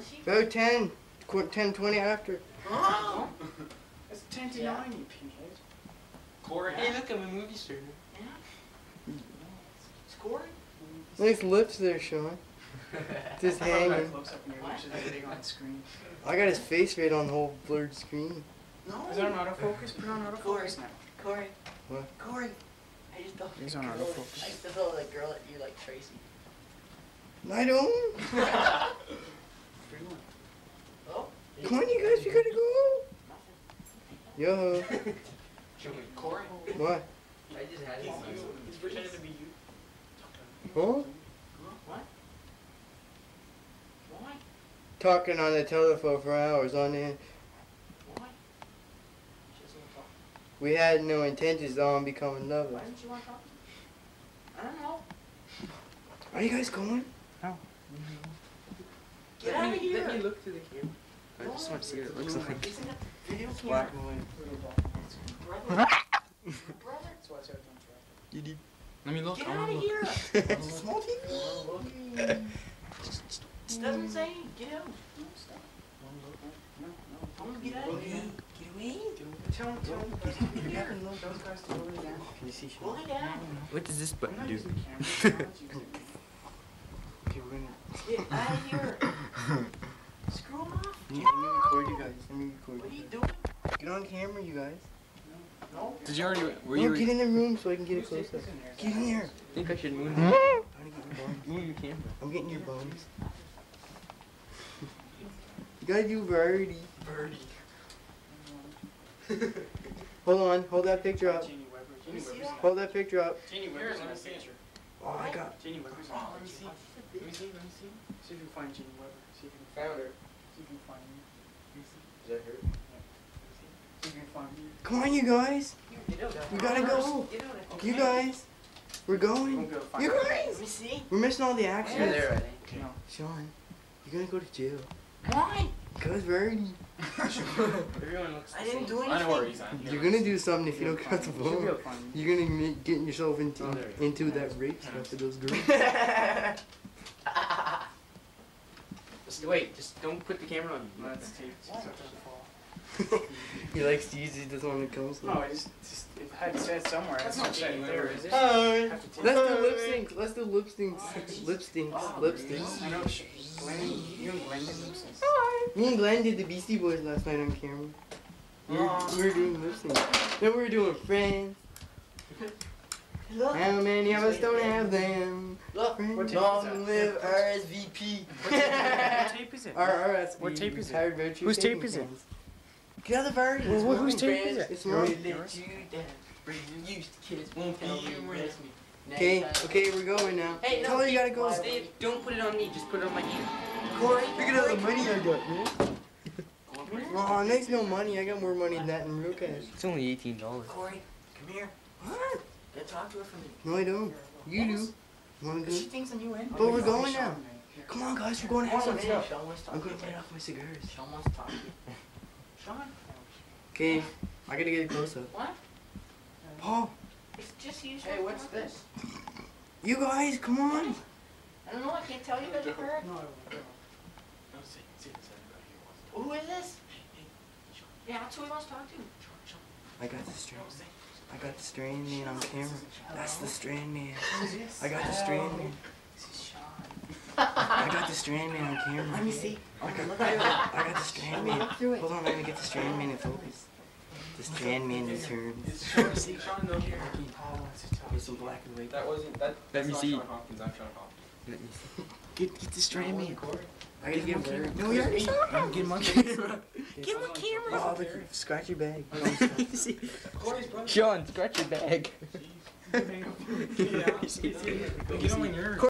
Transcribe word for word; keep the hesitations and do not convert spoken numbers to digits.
Was she? About ten. Qu ten, twenty after. Oh! It's ten to Yeah. nine, you pinhead. Corey. Yeah. Hey, look, I'm a movie star. Yeah. Scoring? Nice lips there, Sean. Just I probably got a hanging. close up in your What? lips is big on the screen. I got his face right on the whole blurred screen. No. Is that an autofocus? Put on Corey. autofocus now. Corey. What? Corey. I just thought He's that on girl- autofocus. I used to thought that girl that you like Tracy. I don't. Free one. Oh. Come on, you guys, we gotta go. Yo. Show me. Corey. What? I just had He's it. you. He's pretending to be you. Huh? What? Why? Talking on the telephone for hours on end. Why? She doesn't want to talk. We had no intentions on becoming Why lovers. didn't you want to talk? I don't know. Are you guys going? Get Let out me- of here. Let me look through the camera. I just want to see what it looks like. Isn't it video camera? Black and white. Brother. Brother. That's why I said don't try. You did. Let me look. Get I out wanna of look. here. Small T V. It doesn't say. Get out. No, stop. No, no. I'm gonna get out of here. Get away. Tell him, tell him. Those guys to go lay down. Can you see Go Sean? lay down. What does this I'm button not do? using the camera. Sean's using it. Okay, we're gonna. Get out of here. Screw him off. Let me record you guys. Let me record What are you you guys. doing? Get on camera, you guys. No. Did you already? Were No, you? get in the room so I can get a Who's close up. this in there? Get in here. I think I should moon. I'm trying to get your bones. Moon the camera. I'm getting your bones. You gotta do variety. Birdie. Hold on, hold that picture up. Jeannie Weber. Let Jeannie me see Weber's that. Hold that picture up. Jeannie Weber's in the picture. Oh, I got. Jeannie Weber's in Oh, the let me picture. see. Let me see, let me see. See if you can find Jeannie Weber. See if you can Found her. see if you can find me. Is that her? See if you can find me. Come on, you guys. Get out. We gotta go. Get out. You guys. We're You won't going. be able to find You me. guys. Let me see. We're missing all the You're action. there, I think. No. Sean, you're gonna go to jail. Why? Cause Verdi. Everyone looks. I the didn't same. do I know where anything. he's at. You're gonna do something if you You'll don't cut find the me. You should be able phone. to find me. You're gonna make, get yourself into Oh, there you go. into that rape stuff with those girls. Just wait. Just don't put the camera on. No, it's taped. It's What? not gonna fall. He likes to use it, doesn't want to come. So. No, I just, just it had said somewhere. That's It's not said Jeannie there, Weber. is it? Hi. Have to take- Let's do lip syncs. Let's do lip syncs. Oh, Lip syncs. wow. Lip syncs. I know. sh- Glenn, you and Glenn did lip syncs. Me and Glenn did the Beastie Boys last night on camera. We were, Aw. we were doing lip syncs. Then we were doing Friends. Look. How many of us don't have them? Look. What tape Long is that? live R S V P. What tape is it? R R S V. What tape is it? Retired Virtue Whose Taping tape is it? Cans. Get out of the Verdi. Well, It's wh- whose mine. tape is it? It's Don't mine. let you Yours? down. Bring you used to kids won't tell you rest me. Okay, okay, we're going now. Hey, no, Tell her you gotta keep go. quiet. Steve, don't put it on me. Just put it on my hand. Corey, Look at all the money I got, man. Corey, Oh, nice no money. I got more money than that in real cash. It's only eighteen dollars. Corey, come here. What? Go talk to her for me. No, I don't. You Yes. do. Wanna Cause she go? thinks I'm you in. But we're going now. Come on, guys. We're going to have some Hey, fun. Sean wants to talk I'm to gonna you. light off my cigars. Sean wants to talk to you. Sean? Okay, I gotta get a close up. What? Paul, It's just you. Hey, what's this? you guys, come on. I don't know. I can't tell you that you heard. No, Who is this? Yeah, that's who he wants to talk to. I got the strand. I got the strand man on camera. That's the strand man. I got the strand man. this is Sean. I got the strand man on camera. Let me see. I got, Look I at got, I got the strand man. Look through it. Hold on, I'm gonna get the strand man in focus. The strand man returns. Sean, see, Sean, no here. Paul wants to talk Here's some black and white. That wasn't that. Let me that's see. Not Sean Hopkins. I'm Sean Hopkins. Let me see. Get, get the strand man. Corey. I gotta get him. No, It's you're me. I'm getting my camera. Give him a camera. Oh, look, scratch your bag. Corey's brother. Sean, scratch your bag. Get on my nerves.